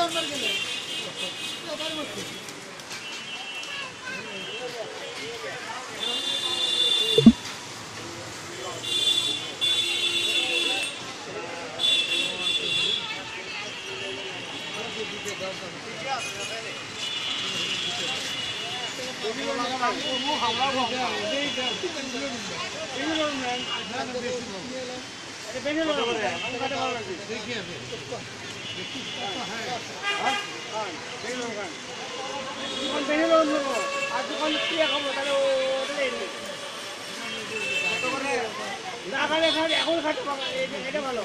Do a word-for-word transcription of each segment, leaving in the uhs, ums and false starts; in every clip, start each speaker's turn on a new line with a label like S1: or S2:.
S1: এখন খাটে এটা ভালো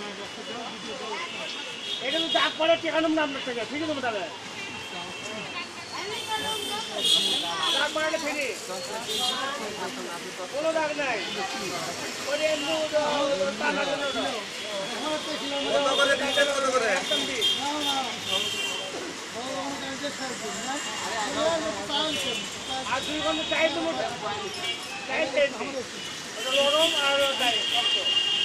S1: এটা তো দাগ পরে টেকানোর নাম থেকে ঠিক আছে তাহলে দাগ পড়াটা ফেরি কোনো দাগ নাই আর দুই ঘন্টা চাই তো চাই চাইছি নরম আর শক্ত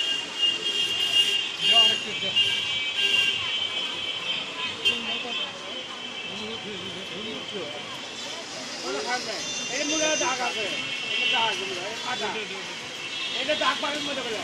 S1: এই মুড়ে দাগ আছে দাগ কাটা এটা দাগ পাড়ের মধ্যে করে